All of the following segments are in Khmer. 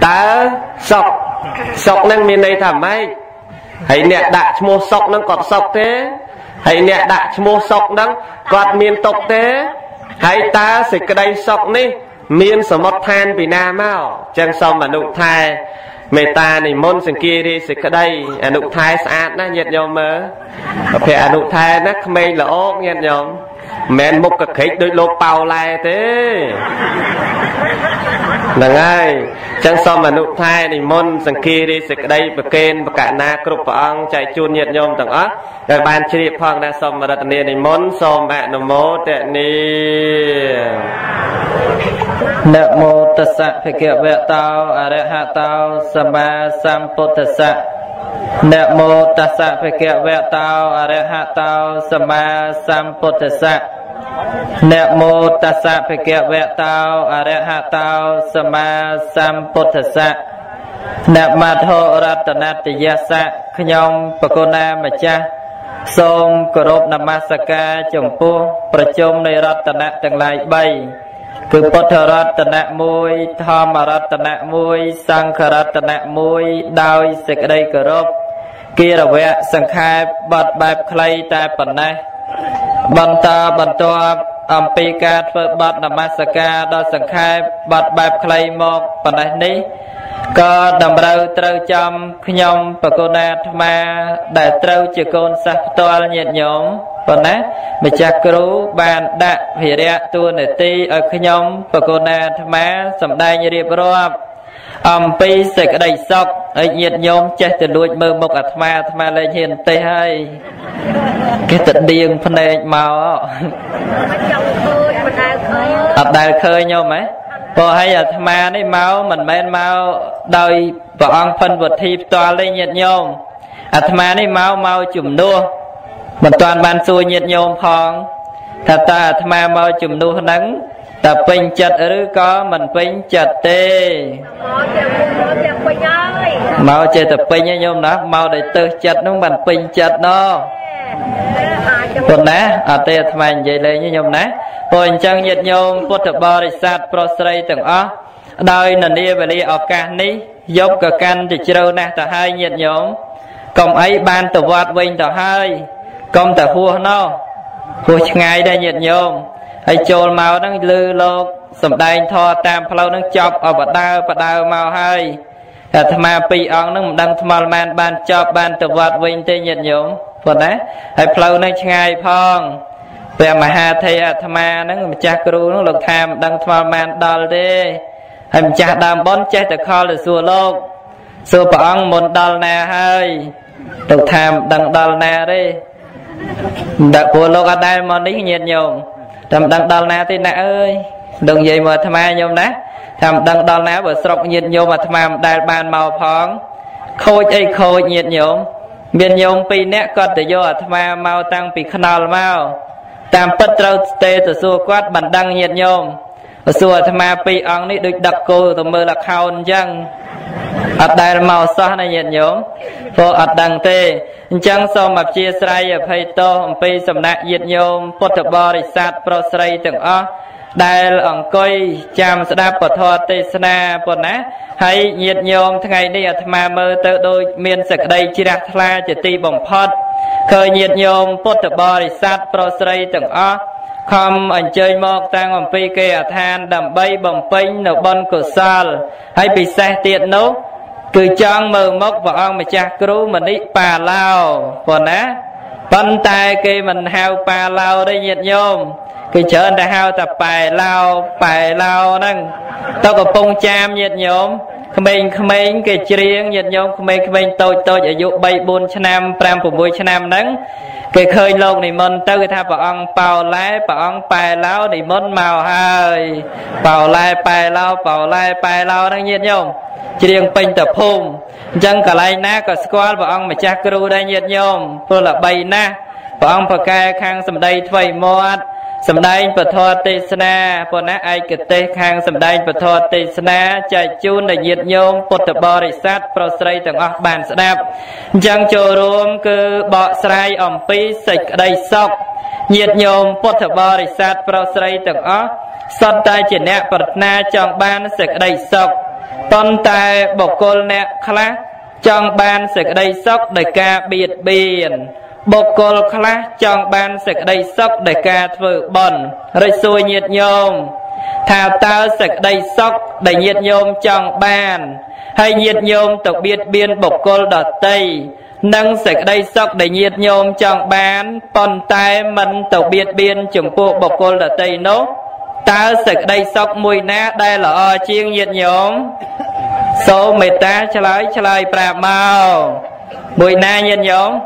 tớ sọc năng miền đây thảm mấy hãy nè đã mua sọc năng còn sọc thế hãy nè đã mua sọc năng còn miền tộc thế hãy ta sẽ cái đây sọc ní miền sở một than vì nam mau chẳng xong mà nụ thai mẹ ta này môn sang kia đi sẽ cái đây nụ thai sạch nó nhiệt nhau mơ phải nụ thai nó không là ốc nhiệt nhau mẹ một cái khích đôi lô bao lại thế là ngay chẳng xong mà nụ thai này môn sang kia đi sẽ cái đây và kênh và cả na cục ông chạy chuôn nhiệt nhau tầng ớt rồi ban chỉ phong đã xong mà đặt này môn xong mẹ nó mô tệ nì Namo tassa bhagavato arahato sama sambuddhassa. Namo tassa bhagavato arahato sama sambuddhassa. Namo tassa bhagavato arahato sama sambuddhassa. Namaho ratanatiyassa khnyom pakona macha som korop namasaka chompu prachom nei ratana tang lai 3 គឺពុទ្ធរតនៈ 1 ធម្មរតនៈ 1 សង្ឃរតនៈ 1 ដោយសេចក្តីគោរពគិរវៈសង្ខេបបទបែបខ្លីតែប៉ុណ្ណេះបន្តបន្ទាប់អំពីការធ្វើបទនមស្ការដល់សង្ខេបបទបែបខ្លីមកប៉ុណ្ណេះនេះក៏តម្រូវត្រូវចំខ្ញុំបកុណាអាត្មាដែលត្រូវជាកូនសិស្សផ្ទាល់ញាតិញោមប៉ុណ្ណាម្ចាស់គ្រូបានដាក់ភារៈតួនាទីឲ្យខ្ញុំបកុណាអាត្មាសម្ដែងរៀបរាប់អំពីសេចក្តីសុខឲ្យញាតិញោមចេះទៅលួចមើលមុខអាត្មាលែងហ៊ានទេហើយគេទៅដៀងភ្នែកមកអត់ដែលឃើញញោមហ៎ព្រោះឲ្យអាត្មានេះមកមិនមែនមកដោយព្រះអង្គផិនវុធីផ្ទាល់ទេញាតិញោមអាត្មានេះមកជំនួសមិនតាន់បានសួរញាតិញោមផងថាតើអាត្មាមកជំនួសហ្នឹងតើពេញចិត្តឬក៏មិនពេញចិត្តទេមកចេះតែពេញឯងញោមណាមកដោយទៅចិត្តហ្នឹងមិនពេញចិត្តណោះប៉ុណ្ណាអត់ទេអាត្មានិយាយលេងញោមណាព្រោះអញ្ចឹងញាតិញោមពុទ្ធបរិស័ទប្រុសស្រីទាំងអស់ដោយនានាវេលាឱកាសនេះយកក៏កាន់ទៅជ្រៅណាស់ទៅហើយញាតិញោមកុំអីបានទៅវត្តវិញទៅហើយកុំតែហួសណោះហួសឆ្ងាយដែរញាតិញោមហើយចូលមកហ្នឹងលឺលោកសំដែងធម៌តាមផ្លូវហ្នឹងចប់អបដើមកហើយអាត្មាពីរអង្គហ្នឹងមិនដឹងថ្មល់ម៉ានបានចប់បានទៅវត្តវិញទេញាតិញោមប៉ុណ្ណាហើយផ្លូវហ្នឹងឆ្ងាយផងព្រះមហាថេរអាត្មាហ្នឹងម្ចាស់គ្រូហ្នឹងលោកថាមិនដឹងថ្មល់ម៉ានដល់ទេហើយម្ចាស់ដើមបុណ្យចេះតែខលទៅសួរលោកសួរព្រះអង្គមុនដល់ណាហើយលោកថាមិនដឹងដល់ណាទេដាក់ព្រោះលោកអត់ដែលមកនេះញាតិញោមតែមិនដឹងដល់ណាទេណាអើយដឹងនិយាយមកអាត្មាញោមណាថាមិនដឹងដល់ណាបើស្រុកញាតិញោមអាត្មាមិនដែលបានមកផងខូចអីខូចញាតិញោមមានញោម2នាក់គាត់ទៅយកអាត្មាមកតាំងពីខ្នល់មកតាមពិតត្រូវទេទៅសួរគាត់មិនដឹងញាតិញោមសួរអាត្មា2អង្គនេះដូចដឹកគោទៅមើល account អញ្ចឹងអត់ដែលមកសោះណាញាតិញោមព្រោះអត់ដឹងទេអញ្ចឹងសូមអព្យាស្រ័យអភ័យទោសអំពីសំណាក់ញាតិញោមពុទ្ធបរិស័ទប្រុសស្រីទាំងអស់ដែលអង្គុយចាំស្ដាប់ពធទេសនាប៉ុណ្ណាហើយញាតិញោមថ្ងៃនេះអាត្មាមើលទៅដូចមានសេចក្តីជ្រះថ្លាជាទីបំផុតឃើញញាតិញោមពុទ្ធបរិស័ទប្រុសស្រីទាំងអស់ខំអញ្ជើញមកតាំងអំពីគេអឋានដើម្បីបំពេញនៅបុណ្យកុសលហើយពិសេសទៀតនោះគឺចង់មើលមុខព្រះអង្គម្ចាស់គ្រូមនិបាឡោប៉ុណ្ណាប៉ុន្តែគេមិនហៅបាឡោទេញាតិញោមគេច្រើនតែហៅតែប៉ែឡោហ្នឹងទៅកំពង់ចាមញាតិញោមក្មេងៗគេច្រៀងញាតិញោមក្មេងៗតូចអាយុ3 4ឆ្នាំ 5 6 ឆ្នាំហ្នឹងគេឃើញលោកនិមន្តទៅគេថាព្រះអង្គប៉ោឡែព្រះអង្គប៉ែឡោនិមន្តមកហើយប៉ោឡែប៉ែឡោហ្នឹងញាតិញោមច្រៀងពេញទៅភូមិអញ្ចឹងកន្លែងណាក៏ស្គាល់ព្រះអង្គម្ចាស់គ្រូដែរញាតិញោមព្រោះល្បីណាស់ព្រះអង្គប្រកែខាងសម្ដីថ្វីមាត់សម្ដែងពធទេសនាប៉ុណ្ណាឯកទេសខាងសម្ដែងពធទេសនាចែកជូនដល់ញាតិញោមពុទ្ធបរិស័ទប្រុសស្រីទាំងអស់បានស្ដាប់អញ្ចឹងចូលរួមគឺបកស្រាយអំពីសេចក្តីសុខញាតិញោមពុទ្ធបរិស័ទប្រុសស្រីទាំងអស់សុទ្ធតែជាអ្នកប្រាថ្នាចង់បានសេចក្តីសុខប៉ុន្តែបុគ្គលអ្នកខ្លះចង់បានសេចក្តីសុខដោយការបៀតបៀនបុគ្គលខ្លះចង់បានសេចក្តីសុខដោយការធ្វើបុណ្យរិះសួរញាតិញោមថាតើសេចក្តីសុខដែលញាតិញោមចង់បានហើយញាតិញោមទៅបៀតបៀនបុគ្គលដទៃនិងសេចក្តីសុខដែលញាតិញោមចង់បានប៉ុន្តែមិនទៅបៀតបៀនចំពោះបុគ្គលដទៃនោះតើសេចក្តីសុខមួយណាដែលល្អជាងញាតិញោមសូមមេត្តាឆ្លើយប្រាប់មកមួយណាញាតិញោម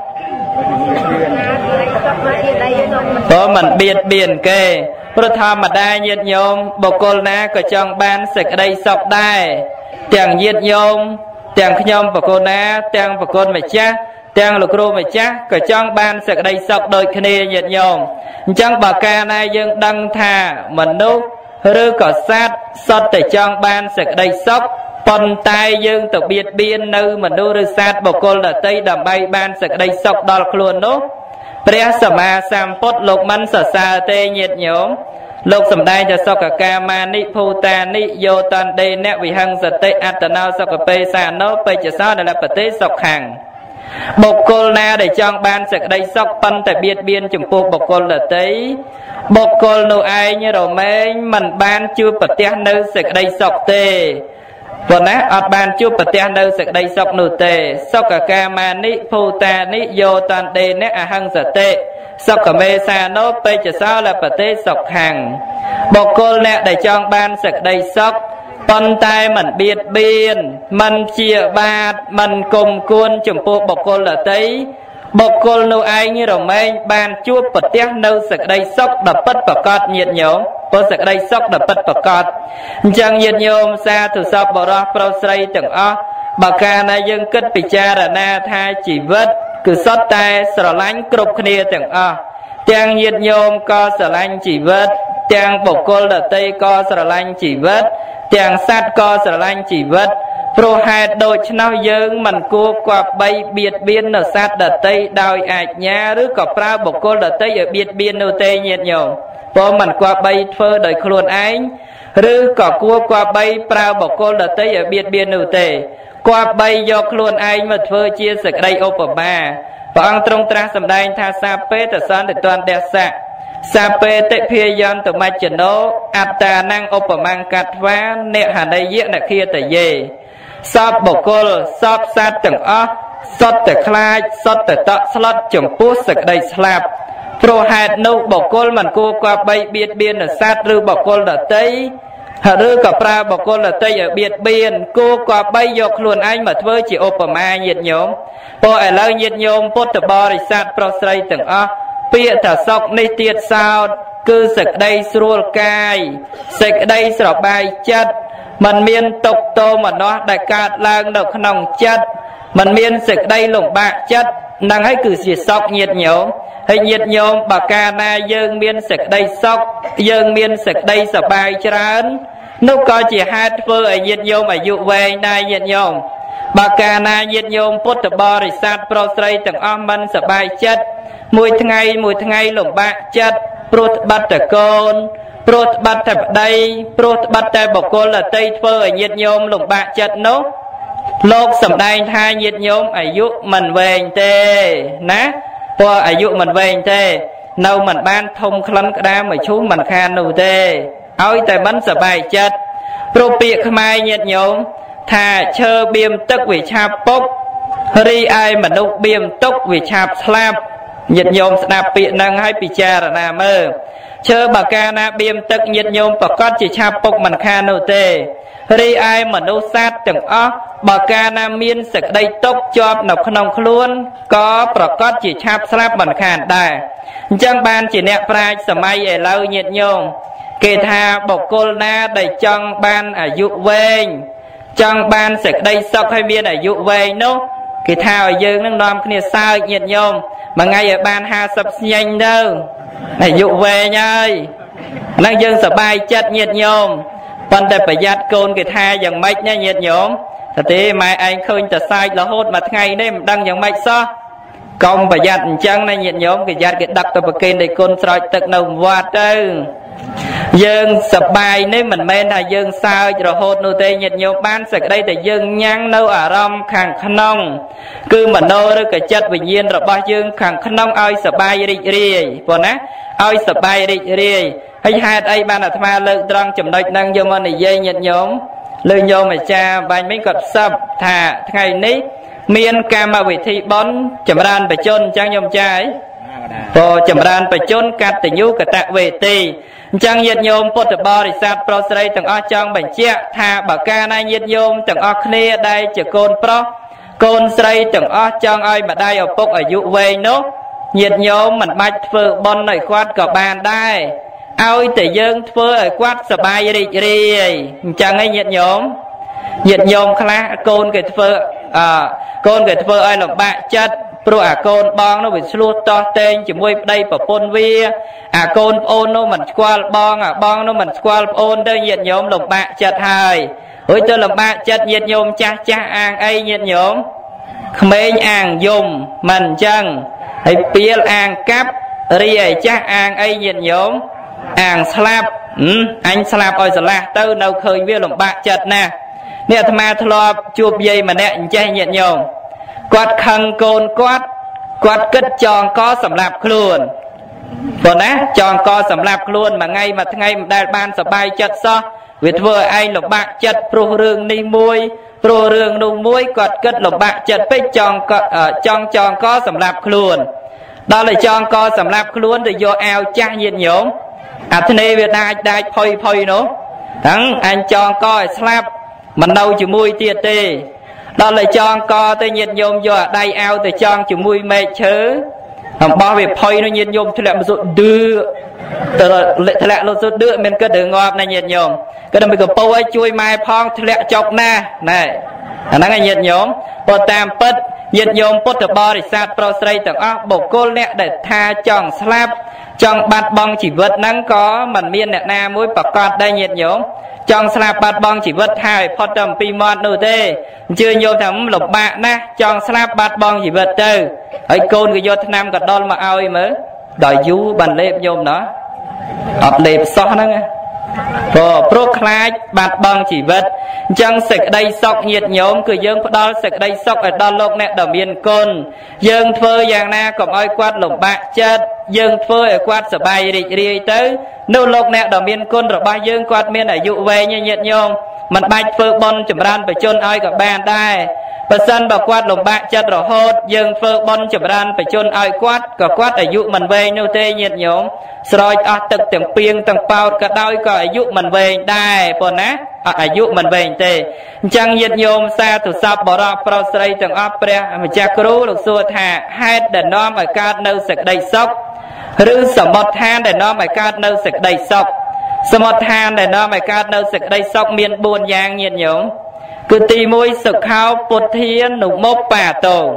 ព្រោះមិនបៀតបៀនគេព្រោះធម្មតាញាតិញោមបុគ្គលណាក៏ចង់បានសេចក្តីសុខដែរទាំងញាតិញោមទាំងខ្ញុំបុគ្គលណាទាំងបុគ្គលម្ចាស់ទាំងលោកគ្រូម្ចាស់ក៏ចង់បានសេចក្តីសុខដូចគ្នាញាតិញោមអញ្ចឹងបើកាលណាយើងដឹងថាមនុស្សឬក៏សត្វសុទ្ធតែចង់បានសេចក្តីសុខប៉ុន្តែយើងទៅបៀតបៀននៅមនុស្សឬសត្វបុគ្គលដទៃដើម្បីបានសេចក្តីសុខដល់ខ្លួននោះព្រះសម្មាសម្ពុទ្ធលោកមិនសរសើរទេញាតិញោមលោកសម្ដែងថាសុខកាមានិភូតានិយោតន្ដេនវិហង្សតិអត្តណោសុខបេសាណោបេជ្ជសោនលបតិសុខੰបុគ្គលណាដែលចង់បានសេចក្តីសុខប៉ុន្តែបៀតបៀនចំពោះបុគ្គលដទៃបុគ្គលនោះឯងរមែងមិនបានជួបប្រទះនៅសេចក្តីសុខទេព្រោះណាអត់បានជួបប្រទះនៅសេចក្តីសុខនោះទេសុខកាមានិភូតានិយោតន្ដេនអហង្សតិសុខមេសាណោបេជ្ជសោលបតិសុខੰបុគ្គលអ្នកដែលចង់បានសេចក្តីសុខប៉ុន្តែមិនបៀតបៀនមិនជាបាតមិនគុំគួនចំពោះបុគ្គលដទៃបុគ្គលនោះឯងរមែងបានជួបប្រទះនៅសេចក្តីសុខដ៏ពិតប្រាកដញាតិញោមព្រោះសេចក្តីសុខដ៏ពិតប្រាកដអញ្ចឹងញាតិញោមសាធុសពបរោះប្រុសស្រីទាំងអស់បើកាលណាយើងគិតពិចារណាថាជីវិតគឺសុទ្ធតែស្រឡាញ់គ្រប់គ្នាទាំងអស់ទាំងញាតិញោមក៏ស្រឡាញ់ជីវិតទាំងបុគ្គលដទៃក៏ស្រឡាញ់ជីវិតទាំងសត្វក៏ស្រឡាញ់ជីវិតព្រោះហេតុដូច្នោះយើងមិនគួរគប្បីបៀតបៀននៅសត្វដទៃដោយអាជ្ញាឬក៏ប្រើបុគ្គលដទៃឲ្យបៀតបៀននោះទេញាតិញោមព្រោះមិនគប្បីធ្វើដោយខ្លួនឯងឬក៏គួរគប្បីប្រើបុគ្គលដទៃឲ្យបៀតបៀននោះទេគប្បីយកខ្លួនឯងមកធ្វើជាសេចក្តីឧបមាព្រះអង្គទ្រង់ត្រាស់សម្ដែងថាសាពេតសន្តិទន្ទេសៈសាពេតិភិយន្តមច្ចណោអត្តានំឧបមង្កត្វានិហនយនឃាតយេសពបុគ្គលសពសត្វទាំងអស់សុទ្ធតែខ្លាចសុទ្ធតែតក់ស្លុតចំពោះសេចក្តីស្លាប់ព្រោះហេតុនោះបុគ្គលមិនគួរគប្បីបៀតបៀនសត្វឬបុគ្គលដទៃឬក៏ប្រើបុគ្គលដទៃឲ្យបៀតបៀនគួរគប្បីយកខ្លួនឯងមកធ្វើជាឧបមាញាតិញោមព្រោះឥឡូវញាតិញោមពុទ្ធបរិស័ទប្រុសស្រីទាំងអស់ពាក្យថាសុខនេះទៀតសោតគឺសេចក្តីស្រួលកាយសេចក្តីស្របាយចិត្តមិនមានទុក្ខទោមនស្សដែលកើតឡើងនៅក្នុងចិត្តមិនមានសេចក្តីលំបាកចិត្តនឹងហើយគឺជាសុខញាតិញោមហើយញាតិញោមបើកាលណាយើងមានសេចក្តីសុខយើងមានសេចក្តីសប្បាយច្រើននោះក៏ជាហេតុធ្វើឲ្យញាតិញោមអាយុវែងដែរញាតិញោមបើកាលណាញាតិញោមពុទ្ធបរិស័ទប្រុសស្រីទាំងអស់មិនសប្បាយចិត្តមួយថ្ងៃលំបាកចិត្តព្រោះត្បិតតែកូនព្រោះត្បិតតែប្តីព្រោះត្បិតតែបុគ្គលដទៃធ្វើឲ្យញាតិញោមលំបាកចិត្តនោះលោកសម្ដែងថាញាតិញោមអាយុមិនវែងទេណាព្រោះអាយុមិនវែងទេនៅមិនបានធំក្លិនក្តាមមួយឈូសមិនខាននោះទេឲ្យតែមិនសប្បាយចិត្តព្រោះពាក្យខ្មែរញាតិញោមថាឈើបៀមទឹកវាឆាប់ពុករីឯមនុស្សបៀមទុកវាឆាប់ស្លាប់ញាតិញោមស្ដាប់ពាក្យហ្នឹងហើយពិចារណាមើលឈើបើកាលណាបៀមទឹកញាតិញោមប្រកាសជាឆាប់ពុកមិនខាននោះទេរីឯមនុស្សសត្វទាំងអស់បើកាលណាមានសេចក្តីទុក្ខជាប់នៅក្នុងខ្លួនក៏ប្រកាសជាឆាប់ស្លាប់មិនខានដែរអញ្ចឹងបានជាអ្នកប្រាជ្ញសម័យឥឡូវញាតិញោមគេថាបុគ្គលណាដែលចង់បានអាយុវែងចង់បានសេចក្តីសុខឲ្យមានអាយុវែងនោះគេថាឲ្យយើងនឹងនាំគ្នាសើចញាតិញោមមួយថ្ងៃឲ្យបាន50ស្ញែងទៅអាយុវែងហើយហ្នឹងយើងសប្បាយចិត្តញាតិញោមប៉ុន្តែប្រយ័ត្នកូនគេថាយ៉ាងម៉េចណាញាតិញោមថាទេម៉ែឯងឃើញតែសើចរហូតមួយថ្ងៃនេះមិនដឹងយ៉ាងម៉េចសោះកុំប្រយ័ត្នអញ្ចឹងណាញាតិញោមគេយ៉ាត់គេដឹកទៅប្រគេននៃគុណស្រោចទឹកនៅវត្តទៅ dương sập bài nên mình men là dương sao rồi hốt nô tê nhiệt nhiều ban sạch đây thì dương nhang nâu ở rom khang khăn cứ mà nô rồi cái chất bình nhiên rồi bao dương khang khăn oi sập bài đi đi còn á oi sập bài đi đi hay hai đây ban là tham lự trăng chấm đạch năng vô môn này dây nhiệt nhóm lư nhôm mà cha bài mấy cọp sập thả ngày ní miên cam mà vị thị bón chấm ran phải chôn trang nhôm trái Phổ chấm ran phải chôn cắt tình nhu cả tạ về tì chẳng nhiệt nhôm Phật bò thì sát pro sợi từng ở trong bệnh chia thà bảo ca này nhiệt nhôm từng ở kia đây chỉ côn pro côn sợi từng ở trong ai mà đây ở bốc ở dụ về nó nhiệt nhôm mình bạch phở bon này quát cả bàn đây ao tự dương phở ở quát sờ bài đi chẳng ai nhiệt nhôm khá côn cái phở ai làm bạ chất pro côn bong nó bị sluột to tên chỉ môi đây bảo pôn vía côn ôn nó mình qua bong nó mình qua ôn đây nhiệt nhóm lồng bạ chật hài ôi tôi làm bạ chật nhiệt nhóm cha ang ấy nhiệt nhóm mấy ang dùng mình chăng hay pia ang cắp ri ấy cha ang ấy nhiệt nhóm ang slap anh slap ôi slap tôi đâu khơi vía lồng bạ chật nè nè tham ma thlo chụp dây mà nè chơi nhiệt nhóm quạt khăn côn quạt kết tròn có sầm lạp luôn còn á tròn có sầm lạp luôn mà ngay mà đại ban sập bài chật so việt vừa anh lộc bạc chật pro rương ni muôi pro rương nung muôi quạt kết lộc bạc chật với tròn có sầm lạp luôn đó là tròn có sầm lạp luôn để vô ao cha nhiệt nhóm thế này việt đại phơi nó thằng anh tròn coi slap mình đâu chỉ muôi tiệt tê đó là chọn co tới nhiệt nhôm vô đây ao từ chọn chỉ mùi mê chớ bao việc phơi nó nhiệt nhôm thì lại một số đưa thì lại một số đưa mình cứ đừng ngọt này nhiệt nhôm cái đó mình có bầu ấy chui mai phong thì lại chọc na này nó là nhiệt nhôm và tam pất nhiệt nhôm put the body sát pro stray từng óc bộ cô lẹ để tha chọn slap chọn bát bong chỉ vật nắng có mình miên nè na mũi bạc cọt đây nhiệt nhôm trong slap bát bong chỉ vật hai phật trầm pi mọt nô tê chưa nhiều thằng lục bạ na trong slap bát bong chỉ vật từ ấy côn cái vô nam cả đòn mà ao mới đòi vú bàn lệp nhôm đó ọt lệp xóa đó nghe pro khai bát bong chỉ vật trong sực đây sọc nhiệt nhóm cứ dương đó sực đây sọc ở đòn lục nè đầm miên côn dương phơi giang na còn oi quát lục bạ chết dương phơi ở quát sờ bay đi tới nô lục nè đầm miên côn rồi ba dương quát miên ở dụ về như nhiệt nhóm mình bạch phơi bon chấm ran phải chôn oi cả bàn đây và sân bảo quát lồng bạc chặt rồi hốt dương phơi bon chấm ran phải chôn oi quát cả quát ở dụ mình về nô tê nhiệt nhóm rồi tực tiếng piêng tiếng bao cả đôi cả ở dụ mình về đây còn á ở dụ mình về tê chẳng nhiệt nhóm xa từ sập bỏ ra pro sray tiếng opera mà cha kêu được xua thả hai để nom ở cát nâu sực đầy sốc rư sầm một than để nom ở cát nâu sực đầy sốc sầm một than để nom ở cát nâu sực đầy sốc miền buồn giang nhiệt nhóm cứ tì môi sực khao bột thiên nụ mốc bà tổ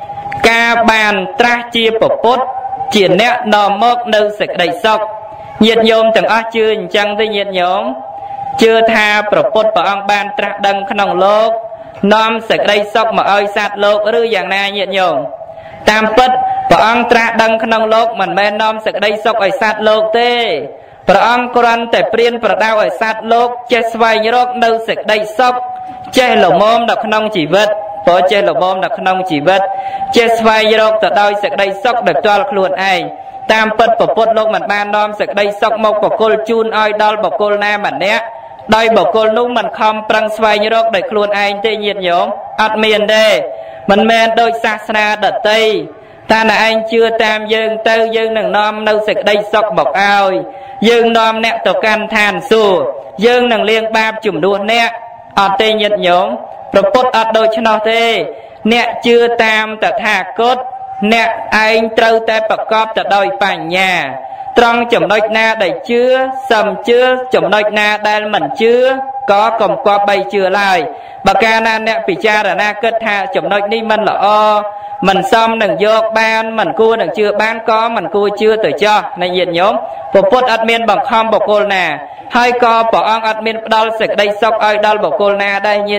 ca bàn tra chia bột bốt triển nét nò mốc nâu sực đầy sốc nhiệt nhóm từng ác chưa chẳng tới nhiệt nhóm chưa tha bột bốt bảo ông bàn tra đăng khăn lốc nom sực đầy sốc mà ơi sát lốc rư dạng na nhiệt nhóm tam pất bảo ông tra đăng khăn lốc mình men nom sực đầy sốc ở sát lốc tê bảo ông koranแต่เปลี่ยนประดาวở sát lốc che xoay như rốc nâu sực đầy sốc che lồng mom đọc nông chỉ vật bỏ che lồng mom đọc nông chỉ vật che xoay như rốc tự đôi sực đầy sốc được cho luôn ai tam pất bảo pốt lốc mình ban nom sực đầy sốc mộc bảo cô chun oi đo bảo cô nam mình nè đôi bảo cô nung mình không prang xoay như rốc được luôn ai tê nhiệt nhóm ắt miền đây mình men đôi sa na đợt tây ta là anh chưa tam dương tư dương đừng nom nâu sực đầy sốc bọc ao dương nom nè tổ can than xù dương đừng liên ba chùm đua nè ở tây nhiệt nhóm propot ở đôi chân nó thế nè chưa tam tờ thà cốt nè anh trâu tay bọc cọp tờ đôi bàn nhà trong chùm đôi na đầy chưa sầm chưa chùm đôi na đang mình chưa có cầm qua bay chưa lại bà ca na nè bị cha là na kết thà chùm đôi ni mình là o mình xong đừng vô ban mình cua đừng chưa bán có mình cua chưa từ cho này nhiệt nhóm propot admin bằng không bọc cô nè hai co bỏ ông admin đo sực đây sốc ơi đo bọc cô na đây nhiệt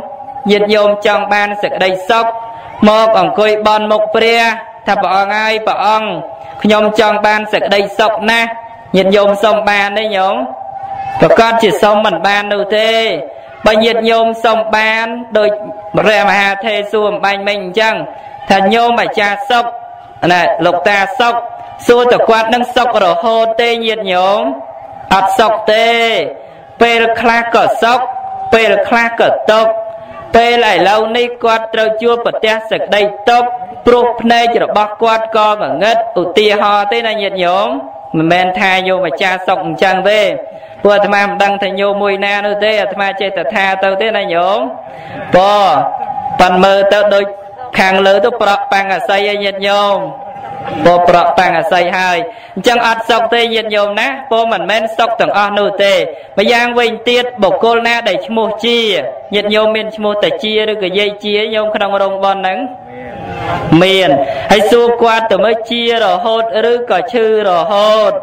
nhóm trong ban sực đây sốc một ông coi bon một pre thà bỏ ông ai bỏ ông nhóm trong ban sực đây sốc na nhiệt nhóm xong ban đây nhóm ប្រកាសជាសុំមិនបាននោះទេបើញាតិញោមសុំបានដោយព្រះមហាថេរសួរអំបញ្ញមិញអញ្ចឹងថាញោមអាចារ្យសុខណាលោកតាសុខសួរតើគាត់នឹងសុខរហូតទេញាតិញោមអត់សុខទេពេលខ្លះក៏សុខពេលខ្លះក៏ទុក្ខពេលឥឡូវនេះគាត់ត្រូវជួបប្រទះសេចក្តីទុក្ខព្រោះភ្នែករបស់គាត់ក៏ងងឹតឧទាហរណ៍ទេណាញាតិញោមមិនមែនថាញោមអាចារ្យសុខអញ្ចឹងទេព្រោះអាត្មាមិនដឹងថាញោមមួយណានោះទេអាត្មាចេះតែថាទៅទេណាញោមប៉ាន់មើលទៅដូចខាងលើទៅប្រក់ប៉ាំងអាស័យឲ្យញាតិញោមប្រក់ប៉ាំងអាស័យហើយអញ្ចឹងអត់សុខទេញាតិញោមណាមិនមែនសុខទាំងអស់នោះទេម្យ៉ាងវិញទៀតបុគ្គលណាដែលឈ្មោះជាញាតិញោមមានឈ្មោះតាជាឬក៏យាយជាញោមក្នុងរោងបនហ្នឹងមានហើយសួរគាត់ទៅមើលជារហូតឬក៏ឈឺរហូត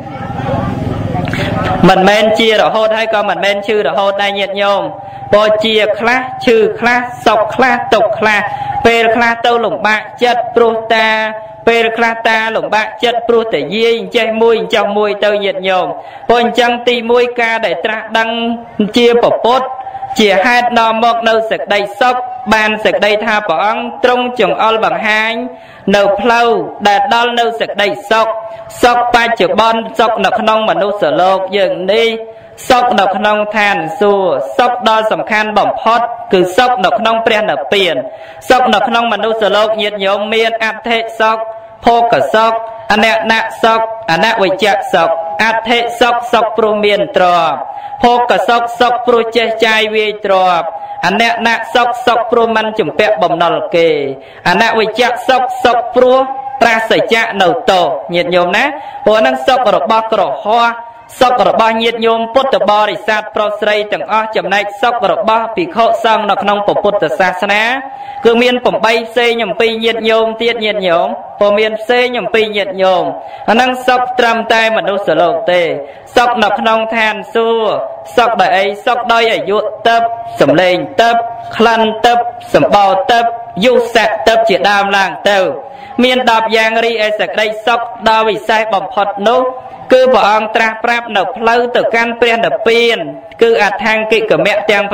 មិនមែនជារហូតហើយក៏មិនមែនឈឺរហូតដែរញាតិញោមបើជាខ្លះឈឺខ្លះសុខខ្លះទុក្ខខ្លះពេលខ្លះទៅលំបាកចិត្តព្រោះតាពេលខ្លះតាលំបាកចិត្តព្រោះតែយាយអញ្ចេះមួយអញ្ចោះមួយទៅញាតិញោមព្រោះអញ្ចឹងទី1ការដែលត្រាស់ដឹងជាពុទ្ធជាហេតុនាំមកនៅសេចក្តីសុខបានសេចក្តីថាព្រះអង្គទ្រង់ចង្អុលបង្ហាញនៅផ្លូវដែលដល់នៅសេចក្តីសុខបច្ចុប្បន្នសុខនៅក្នុងមនុស្សលោកយើងនេះសុខនៅក្នុងឋានសួគ៌សុខដ៏សំខាន់បំផុតគឺសុខនៅក្នុងព្រះនិព្វានសុខនៅក្នុងមនុស្សលោកញាតិញោមមានអត្ថិសុខភោគសុខអននៈសុខអនវិជ្ជសុខអត្ថិសុខសុខព្រោះមានទ្រព្យភោគសុខសុខព្រោះចេះចាយវាយទ្រព្យអននៈសុខសុខព្រោះមិនជំពាក់បំណុលគេអនវិជ្ជសុខសុខព្រោះប្រាសចាកនៅទោសញាតិញោមណាព្រោះហ្នឹងសុខរបស់ក្រហមសុខរបស់ញាតិញោមពុទ្ធបរិស័ទប្រុសស្រីទាំងអស់ចំណែកសុខរបស់ភិក្ខុសង្ឃនៅក្នុងពុទ្ធសាសនាគឺមាន8ផ្សេងអំពីញាតិញោមទៀតញាតិញោមព្រោះមានផ្សេងអំពីញាតិញោមអាហ្នឹងសុខត្រឹមតែមនុស្សលោកទេសុខនៅក្នុងឋានសួគ៌សុខដោយអីសុខដោយអាយុទឹកសម្លេងទឹកក្លិនទឹកសម្បោរទឹកយុសៈទឹកជាដើមឡើងទៅមាន10យ៉ាងរីឯសេចក្តីសុខដ៏វិសេសបំផុតនោះគឺព្រះអង្គត្រាស់ប្រាប់នៅផ្លូវទៅកាន់ព្រះនិព្វានគឺអដ្ឋង្គិកមៈទាំង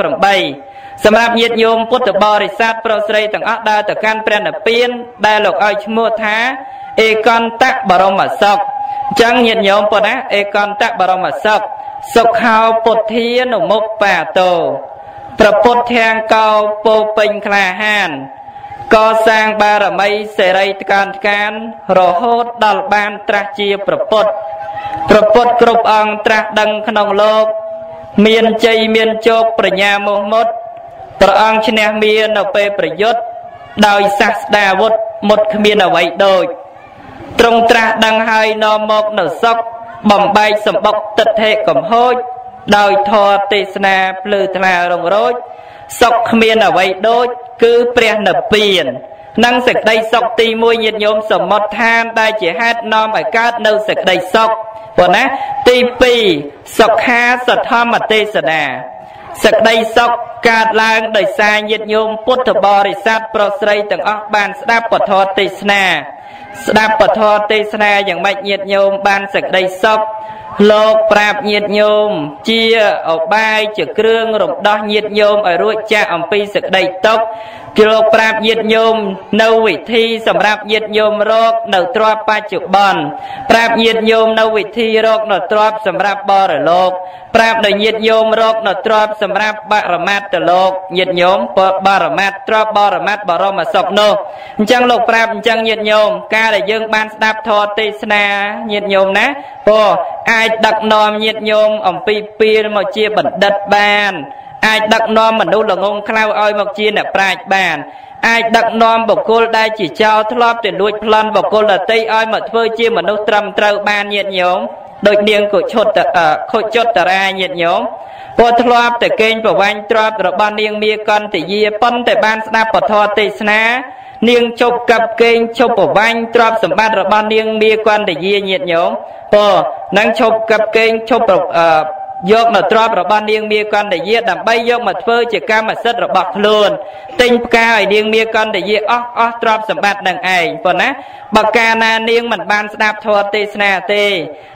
8សម្រាប់ញាតិញោមពុទ្ធបរិស័ទប្រុសស្រីទាំងអស់ដើរទៅកាន់ព្រះនិព្វានដែលលោកឲ្យឈ្មោះថាអេកន្តបរមសុខអញ្ចឹងញាតិញោមពុទ្ធណាអេកន្តបរមសុខសុខោពុទ្ធានុមុខបាតោប្រពុតធាងកោពោពេញក្លាហានកសាងបារមីសេរីតកានរហូតដល់បានត្រាស់ជាប្រពុតគ្រប់អង្គត្រាស់ដឹងក្នុងលោកមានជ័យមានជោគប្រញ្ញាមោះមុតព្រះអង្គឈ្នះមាននៅពេលប្រយុទ្ធដោយសាស្តាវុធមុតគ្មានអ្វីដូចទ្រង់ត្រាស់ដឹងហើយនាំមកនៅសុខបំបែកសម្បុកទិដ្ឋិកំហូចដោយធម៌ទេសនាភ្លឺថ្លារងរោចសុខគ្មានអ្វីដូចគឺព្រះនិព្វាននឹងសេចក្តីសុខទី1ញាតិញោមសមុទ្ឋានដែលជាហេតុនាំឲ្យកើតនៅសេចក្តីសុខប៉ុណ្ណាទី2សុខាសទ្ធម្មទេសនាសេចក្តីសុខកើតឡើងដោយសារញាតិញោមពុទ្ធបរិស័ទប្រុសស្រីទាំងអស់បានស្ដាប់ពធទេសនាយ៉ាងម៉េចញាតិញោមបានសេចក្តីសុខលោកប្រាប់ញាតិញោមជាឧបាយជាគ្រឿងរំដោះញាតិញោមឲ្យរួចចាកអំពីសេចក្តីទុក្ខគឺលោកប្រាប់ញាតិញោមនៅវិធីសម្រាប់ញាតិញោមរកនៅទ្រព្យបច្ចុប្បន្នប្រាប់ញាតិញោមនៅវិធីរកនៅទ្រព្យសម្រាប់បរលោកប្រាប់ដល់ញាតិញោមរកនៅទ្រព្យសម្រាប់បរមត្តលោកញាតិញោមបរមត្តទ្រព្យបរមត្តបរមសុខនោះអញ្ចឹងលោកប្រាប់អញ្ចឹងញាតិញោមការដែលយើងបានស្ដាប់ធម៌ទេសនាញាតិញោមណាព្រោះអាចដឹកនាំញាតិញោមអំពីពីលមកជាបណ្ឌិតបានអាចដឹកនាំមនុស្សល្ងងខ្លៅឲ្យមកជាអ្នកប្រាជ្ញបានអាចដឹកនាំបុគ្គលដែលជាចោរធ្លាប់តែលួចប្លន់បុគ្គលដទៃឲ្យមកធ្វើជាមនុស្សត្រឹមត្រូវបានញាតិញោមដូចនាងកុជុតតារាញាតិញោមព្រោះធ្លាប់តែកេងប្រវាញ់ទ្រព្យរបស់នាងមាកន្តយាប៉ុន្តែបានស្ដាប់ពធទេសនានាងជប់កັບកេងជប់ប្រវាញ់ទ្រព្យសម្បត្តិរបស់នាងមាកន្តយាញាតិញោមព្រោះនឹងជប់កັບកេងជប់យកនៅទ្រព្យរបស់នាងមាកន្តយាដើម្បីយកមកធ្វើជាកម្មសិទ្ធិរបស់ខ្លួនទិញផ្កាឲ្យនាងមាកន្តយាអស់ទ្រព្យសម្បត្តិនឹងឯងប៉ុណ្ណាបើកាលណានាងមិនបានស្ដាប់ធម៌ទេសនាទេ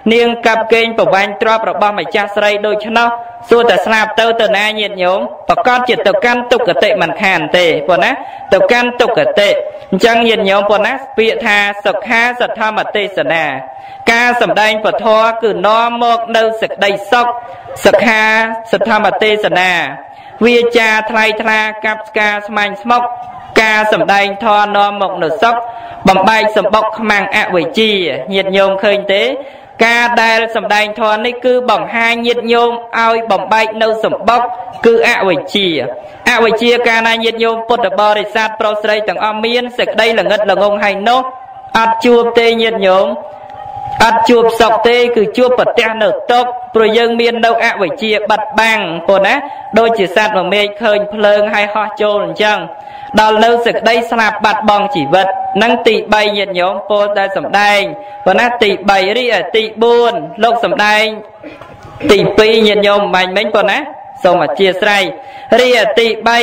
នាងកាប់កេងប្រវាញ់ទ្រព្យរបស់ម្ចាស់ស្រីដូច្នោះសួរតែស្លាប់ទៅណាញាតិញោមប្រកាសជាទៅកាន់ទុក្ខតិមិនខានទេប៉ុណ្ណាទៅកាន់ទុក្ខតិអញ្ចឹងញាតិញោមប៉ុណ្ណាពាក្យថាសុខាសទ្ធម្មទេសនាការសម្ដែងពធគឺនាំមកនៅសេចក្តីសុខសុខាសទ្ធម្មទេសនាវាចាថ្លៃថ្លាកាប់ស្ការស្មាញ់ស្មុកការសម្ដែងធម៌នាំមកនៅសុខបំបែកសម្បុកខ្មាំងអវិជ្ជាញាតិញោមឃើញទេការដែលសម្ដែងធម៌នេះគឺបង្ហាញញាតិញោមឲ្យបំបែកនៅសម្បុកគឺអវិជ្ជាអវិជ្ជាកាលណាញាតិញោមពុទ្ធបរិស័ទប្រុសស្រីទាំងអស់មានសេចក្តីល្ងិតល្ងងហើយនោះអត់ជួបទេញាតិញោមអត់ជួបសុខទេគឺជួបប្រទះនៅទុក្ខព្រោះយើងមាននៅអវិជ្ជាបាត់បាំងប៉ុណ្ណាដូចជាសត្វមួយមេឃឃើញភ្លើងហើយហោះចូលអញ្ចឹងដល់នៅសេចក្តីស្លាប់បាត់បង់ជីវិតនឹងទី3ញាតិញោមពោលដែលសម្ដែងប៉ុណ្ណាទី3រីឯទី4លោកសម្ដែងទី2ញាតិញោមបាញ់មិញប៉ុណ្ណាសូមអធិស្ឋានរីឯទី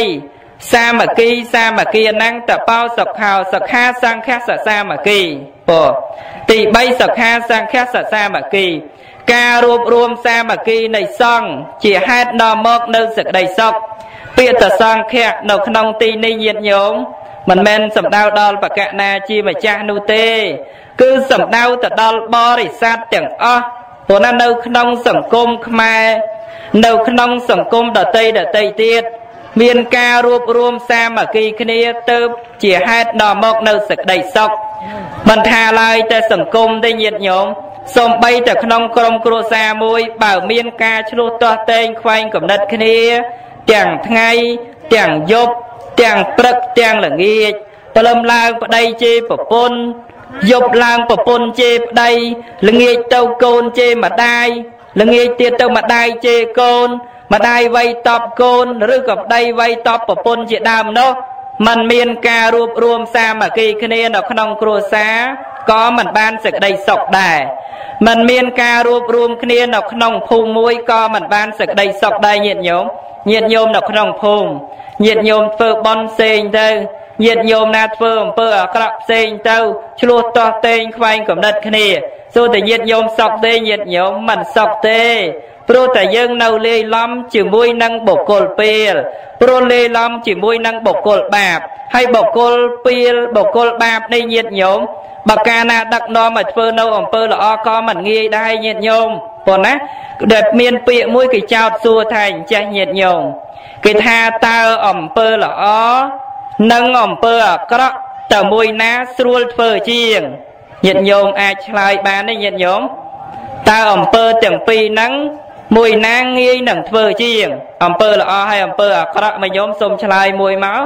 3សាមគ្គីណੰតបោសុខោសុខាសង្ឃសសាមគ្គីពោទី3សុខាសង្ឃសសាមគ្គីការរួបរวมសាមគ្គីនៃសង្ឃជាហេតុនាំមកនៅសេចក្តីសុខពាក្យតសង្ឃៈនៅក្នុងទីនេះញាតិញោមមិនមែនសំដៅដល់បកណាជាម្ចាស់នោះទេគឺសំដៅទៅដល់បរិស័ទទាំងអស់ព្រោះនៅក្នុងសង្គមខ្មែរនៅក្នុងសង្គមដតីទៀតមានការរួបរวมសាមគ្គីគ្នាទៅជាហេតុនាំមកនៅសេចក្តីសុខមិនថាឡើយតែសង្គមទេញាតិញោមសូម្បីតែក្នុងក្រុមគ្រួសារមួយបើមានការឆ្លោះទាស់ទែងខ្វែងគំនិតគ្នាទាំងថ្ងៃទាំងយប់ទាំងព្រឹកទាំងល្ងាចព្រលឹមឡើងប្តីជេរប្រពន្ធយប់ឡើងប្រពន្ធជេរប្តីល្ងាចទៅកូនជេរម្ដាយល្ងាចទៀតទៅម្ដាយជេរកូនម្ដាយវ័យតបកូនឬក៏ប្តីវ័យតបប្រពន្ធជាដើមនោះมันមានការរួបរวมសាមគ្គីគ្នានៅក្នុងគ្រួសារក៏មិនបានសេចក្តីសុខដែរมันមានការរួបរวมគ្នានៅក្នុងភូមិមួយក៏មិនបានសេចក្តីសុខដែរញាតិញោមនៅក្នុងភូមិញាតិញោមធ្វើបន់ផ្សេងទៅញាតិញោមណាធ្វើអំពើអាក្រក់ផ្សេងទៅឆ្លោះទាស់ទែងខ្វែងគំនិតគ្នាសូតែញាតិញោមសុខទេញាតិញោមមិនសុខទេព្រោះតែយើងនៅលាយឡំជាមួយនឹងបុគ្គលពេលព្រោះលាយឡំជាមួយនឹងបុគ្គលបាបហើយបុគ្គលពេលបុគ្គលបាបនេះញាតិញោមបើកាលណាដឹកនាំឲ្យធ្វើនៅអំពើល្អក៏មិនងាយដែរញាតិញោមប៉ុណ្ណាដែលមានពាក្យមួយគេចោទសួរថាអញ្ចេះញាតិញោមគេថាតើអំពើល្អនិងអំពើអាក្រក់តើមួយណាស្រួលធ្វើជាងញាតិញោមអាចឆ្លើយបានទេញាតិញោមតើអំពើទាំងពីរហ្នឹងមួយណាងាយនឹងធ្វើជាងអំពើល្អហើយអំពើអាក្រក់មកញោមសូមឆ្លើយមួយមក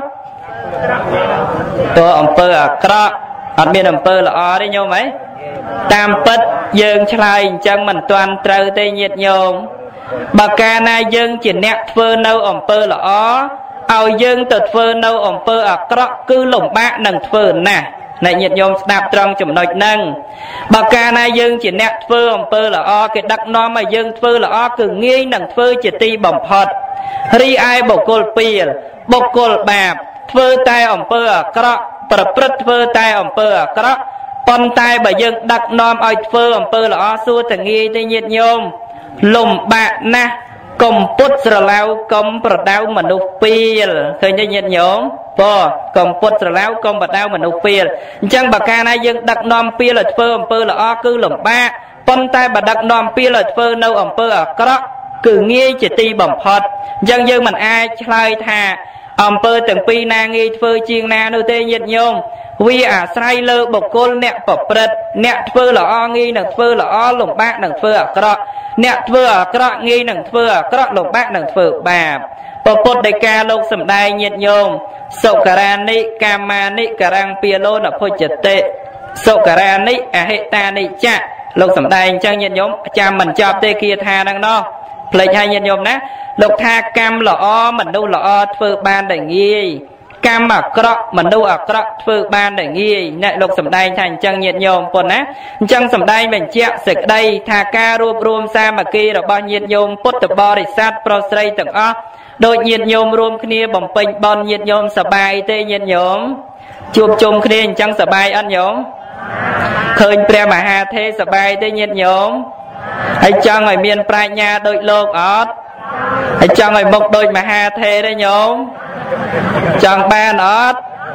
តើអំពើអាក្រក់អត់មានអំពើល្អទេញោមហ៎តាមពិតយើងឆ្លើយអញ្ចឹងមិនទាន់ត្រូវទេញាតិញោមបើកាលណាយើងជាអ្នកធ្វើនៅអំពើល្អឲ្យយើងទៅធ្វើនៅអំពើអាក្រក់គឺលំបាកនឹងធ្វើណាស់អ្នកញាតិញោមស្ដាប់ត្រង់ចំណុចហ្នឹងបើកាលណាយើងជាអ្នកធ្វើអំពើល្អគេដឹកនាំឲ្យយើងធ្វើល្អគឺងាយនឹងធ្វើជាទីបំផុតរីឯបុគ្គលពីលបុគ្គលបាបធ្វើតែអំពើអាក្រក់ប្រព្រឹត្តធ្វើតែអំពើអាក្រក់ប៉ុន្តែបើយើងដឹកនាំឲ្យធ្វើអំពើល្អសួរតែងាយទេញាតិញោមលំបាកណាស់កុំពុតស្រឡៅកុំប្រដៅមនុស្សពីលឃើញទេញាតិញោមព្រោះកុំពុតស្រឡៅកុំប្រដៅមនុស្សពីលអញ្ចឹងបើកាលណាយើងដឹកនាំពីលឲ្យធ្វើអំពើល្អគឺលំបាកប៉ុន្តែបើដឹកនាំពីលឲ្យធ្វើនៅអំពើអាក្រក់គឺងាយជាទីបំផុតអញ្ចឹងយើងមិនអាចឆ្លើយថាអំពើទាំងពីរណាងាយធ្វើជាងណានោះទេញាតិញោមវាអាស្រ័យលើបុគ្គលអ្នកប្រព្រឹត្តអ្នកធ្វើល្អងាយនឹងធ្វើល្អលំបាកនឹងធ្វើអាក្រក់អ្នកធ្វើអាក្រក់ងាយនឹងធ្វើអាក្រក់លំបាកនឹងធ្វើបាបព្រះពុទ្ធដីកាលោកសម្ដែងញាតិញោមសុការានិកាមានិករੰពាលោនភុជតិសុការានិអហិតានិចៈលោកសម្ដែងអញ្ចឹងញាតិញោមចាំមិនចប់ទេគាថាហ្នឹងណោះភ្លេចឲ្យញាតិញោមណាលោកថាកម្មល្អមនុស្សល្អធ្វើបានតែងាយកម្មអាក្រក់មនុស្សអាក្រក់ធ្វើបានតែងាយអ្នកលោកសម្ដែងថាអញ្ចឹងញាតិញោមប៉ុណ្ណាអញ្ចឹងសម្ដែងបញ្ជាក់សេចក្តីថាការរួបរวมសាមគ្គីរបស់ញាតិញោមពុទ្ធបរិស័ទប្រុសស្រីទាំងអស់ដូចញាតិញោមរួមគ្នាបំពេញបុណ្យញាតិញោមសប្បាយទេញាតិញោមជួបជុំគ្នាអញ្ចឹងសប្បាយអត់ញោមឃើញព្រះមហាទេសប្បាយទេញាតិញោមហើយចង់ឲ្យមានប្រាជ្ញាដូចលោកអត់ហើយចង់ឲ្យមុខដូចមហាទេទេញោមចង់បានអត់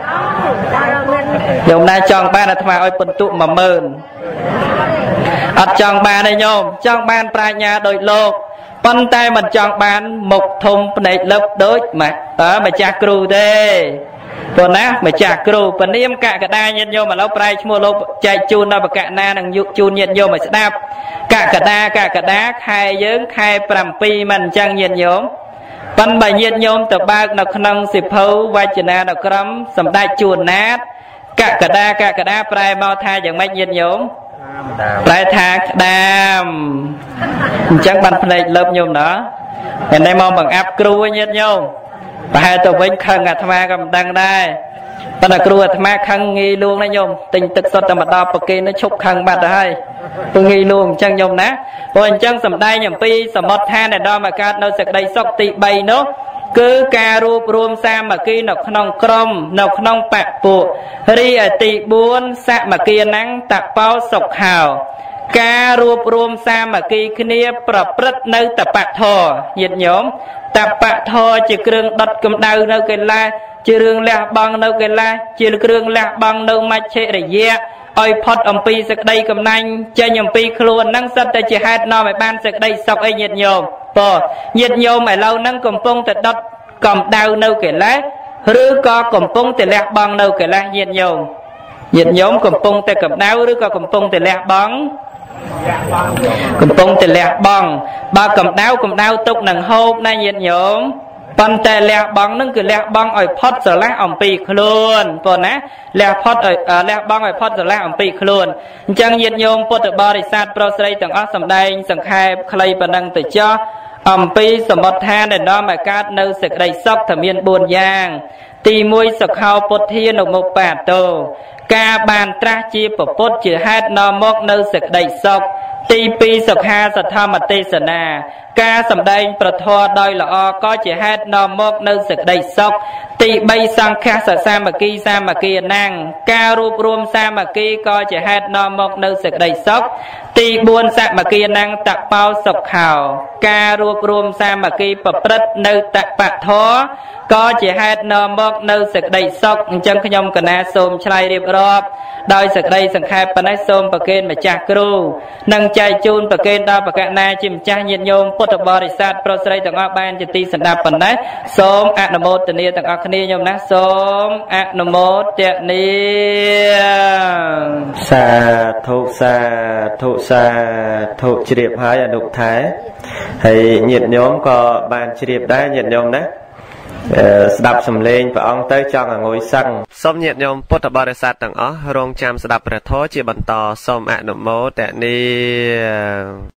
ញោមណាចង់បានអាត្មាឲ្យពិន្ទុ10000អត់ចង់បានទេញោមចង់បានប្រាជ្ញាដូចលោកប៉ុន្តែមិនចង់បានមុខធំភ្នែកលឹបដូចម្ចាស់គ្រូទេព្រោះណាម្ចាស់គ្រូពនាមកកដាញាតិញោមឥឡូវប្រែឈ្មោះលោកចែកជូនដល់បកណានឹងយុជូនញាតិញោមឲ្យស្ដាប់កកដាខែយើងខែ7មិនអញ្ចឹងញាតិញោមប៉ុន្តែបើញាតិញោមទៅបើកនៅក្នុងសិភៅវចនានុក្រមសម្ដេចជួនណាតកកដាប្រែមកថាយ៉ាងម៉េចញាតិញោមប្រែថាក្តាមអញ្ចឹងបានភ្នែកលើបញោមណាតែនេះមកបង្អាប់គ្រូញាតិញោមប្រហែលទៅវិញខឹងអាត្មាក៏មិនដឹងដែរប៉ុន្តែគ្រូអាត្មាខឹងងាយលួងណាញោមទិញទឹកសុទ្ធតែមកដល់ប្រគេននេះឈប់ខឹងបាត់ទៅហើយពឹងងាយលួងអញ្ចឹងញោមណាព្រោះអញ្ចឹងសម្ដែងអំពីសមុទ្រឋានដែលដល់មកកើតនៅសេចក្តីសុខទី3នោះគឺការរួបរวมសាមគ្គីនៅក្នុងក្រុមនៅក្នុងបពុរីឯទី4សមគ្គីណੰតបោសុខោការរួបរวมសាមគ្គីគ្នាប្រព្រឹត្តនៅតបធរញាតិញោមតបធរជាគ្រឿងដុតកម្ដៅនៅកេលាជារឿងលះបង់នៅកេលាជាគ្រឿងលះបង់នៅមច្ឆរិយៈឲ្យផុតអំពីសេចក្តីកំណាញ់ចេញអំពីខ្លួនហ្នឹងសិតតែជាហេតុនាំឲ្យបានសេចក្តីសុខអីញាតិញោមព្រោះញាតិញោមឥឡូវហ្នឹងកំពុងតែដុតកម្ដៅនៅកេលាឬក៏កំពុងតែលះបង់នៅកេលាញាតិញោមកំពុងតែកម្ដៅឬក៏កំពុងតែលះបង់កំពុងតែលះបង់បើកម្ដៅទុកនឹងហូបណាញាតិញោមប៉ុន្តែលះបង់នឹងគឺលះបង់ឲ្យផុតស្រឡះអំពីខ្លួនព្រោះណាលះបង់ឲ្យផុតស្រឡះអំពីខ្លួនអញ្ចឹងញាតិញោមពុទ្ធបរិស័ទប្រុសស្រីទាំងអស់សម្ដែងសង្ខេបខ្លីប៉ុណ្ណឹងទៅចុះអំពីសមុទ្រឋានដែលនាំឲ្យកើតនៅសេចក្តីសុខថាមាន4យ៉ាងទី1សុខោពុទ្ធានុមុបបាទោការបានត្រាស់ជាពុទ្ធជាហេតុនាំមកនៅសេចក្តីសុខទី2សុខាសធម្មទេសនាការសម្ដែងប្រធរដោយល្អក៏ជាហេតុនាំមកនៅសេចក្តីសុខទី3សង្ឃសសាមគ្គីណੰការរួបរวมសាមគ្គីក៏ជាហេតុនាំមកនៅសេចក្តីសុខទី4សមគ្គីណੰតបោសុខោការរួបរวมសាមគ្គីប្រព្រឹត្តនៅតបធរក៏ជាហេតុនាំមកនៅសេចក្តីសុខអញ្ចឹងខ្ញុំកណាសូមឆ្លើយរៀបរាប់ដោយសេចក្តីសង្ខេបប៉ុណ្ណេះសូមប្រគេនម្ចាស់គ្រូនិងចែកជូនប្រគេនដល់បកណាជាម្ចាស់ញាតិញោមពុទ្ធបរិស័ទប្រុសស្រីទាំងអស់បានជាទីសន្តាប់ប៉ុណ្ណេះសូមអនុមោទនាទាំងអស់គ្នាញោមណាសូមអនុមោទនាសាធុជ្រាបហើយអនុថែហើយញាតិញោមក៏បានជ្រាបដែរញាតិញោមណាស្ដាប់សំឡេងព្រះអង្គទៅចង់ឲ្យងុយសឹងសូមញាតិញោមពុទ្ធបរិស័ទទាំងអស់រងចាំស្ដាប់ព្រះធម៌ជាបន្តសូមអនុមោទនា